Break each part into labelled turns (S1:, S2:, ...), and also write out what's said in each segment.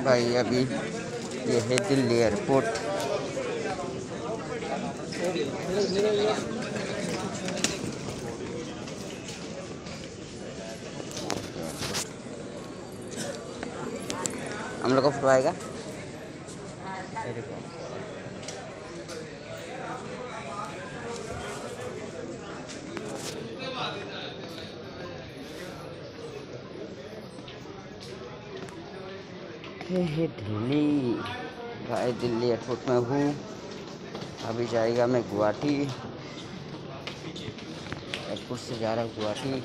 S1: भाई अभी ये है दिल्ली एयरपोर्ट। हम लोग को फोटो आएगा। ये है दिल्ली भाई, दिल्ली एयरपोर्ट में हूँ। अभी जाएगा मैं गुवाहाटी। एयरपोर्ट से जा रहा हूँ गुवाहाटी।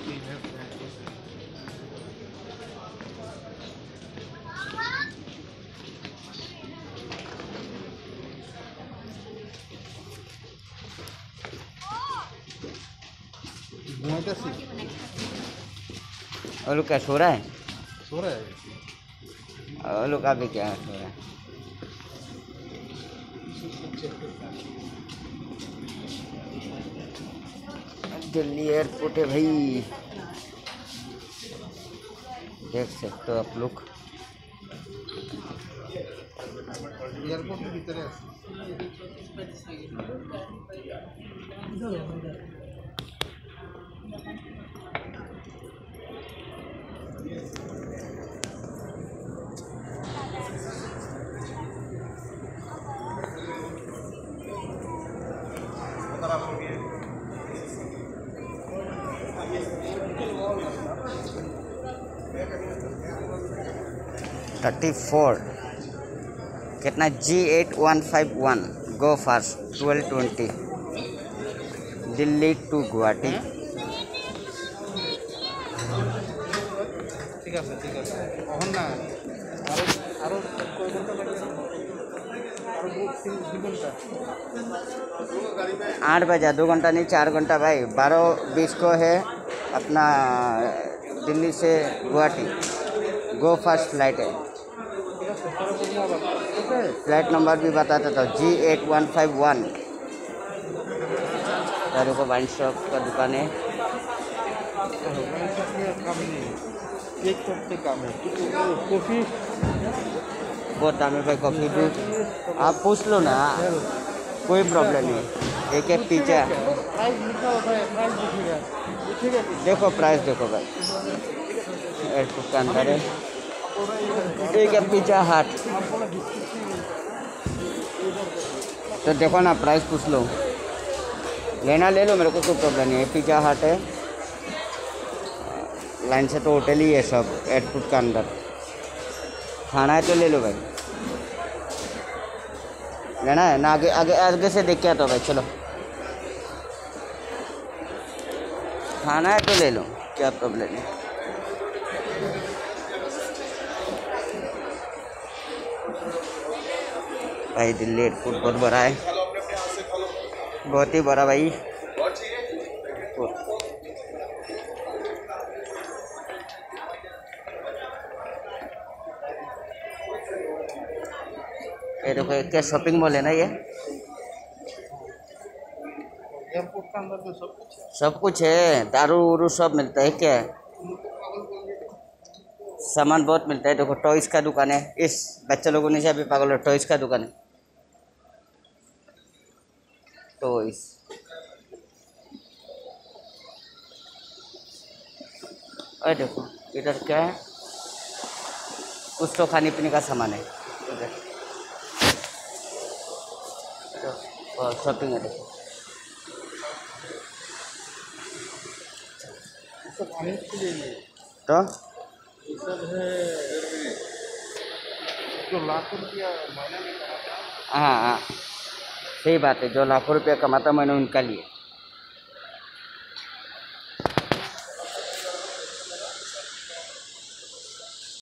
S1: और लोग क्या सो रहा है?
S2: सो रहा है।
S1: और लोग का भी क्या सो रहा है? दिल्ली एयरपोर्ट है भाई, देख सकते हो आप लोग।
S2: एयरपोर्ट के भीतर है।
S1: थर्टी फोर कितना G8151 go fast 1220 Delhi to Guwahati.
S2: ঠিক আছে ঠিক আছে এখন না আরো কয় ঘন্টা লাগবে? আরো 2 ঘন্টা
S1: 8 बजा, 2 घंटा नहीं 4 घंटा भाई। 12:20 को है अपना दिल्ली से गुवाहाटी गो फास्ट फ्लाइट है। फ्लाइट नंबर भी बताता था G8151। दारू को वाइन शॉप का दुकान है।
S2: एक हफ्ते काम है। कॉफी
S1: बहुत दाम है भाई, कॉफ़ी दूध आप पूछ लो ना, कोई प्रॉब्लम नहीं। एक एक पिज्जा
S2: प्राइस लिखा होता है, प्राइस दिखेगा दिखेगा।
S1: देखो, प्राइस देखो भाई, एयरपोर्ट के अंदर है। एक है पिज्जा हट, तो देखो ना प्राइस पूछ लो, लेना ले लो, मेरे को कोई प्रॉब्लम नहीं है। पिज्जा हट है, लाइन से तो होटल ही है सब एयरपोर्ट के अंदर। खाना है तो ले लो भाई, लेना है ना? आगे आगे आगे से देख के आता भाई, चलो खाना है तो ले लो, क्या प्रॉब्लम है। भाई दिल्ली एयरपोर्ट बहुत बड़ा है, बहुत ही बड़ा भाई। ये देखो, क्या शॉपिंग मॉल है ना ये।
S2: एयरपोर्ट के अंदर में सब कुछ है।
S1: सब कुछ है, दारू उरू सब मिलता है क्या? सामान बहुत मिलता है। देखो टॉयज का दुकान है, इस बच्चे लोगों ने से अभी पागल हो, टॉयज का दुकान है, टॉयज। और देखो इधर क्या है, कुछ तो खाने पीने का सामान है इधर। और शॉपिंग है देखो,
S2: सब खाने के लिए
S1: तो
S2: ये सब है। जो लाखों रुपया महीने में कमाता है।
S1: हाँ हाँ सही बात है, जो लाखों रुपया कमाता मैंने उनका लिए।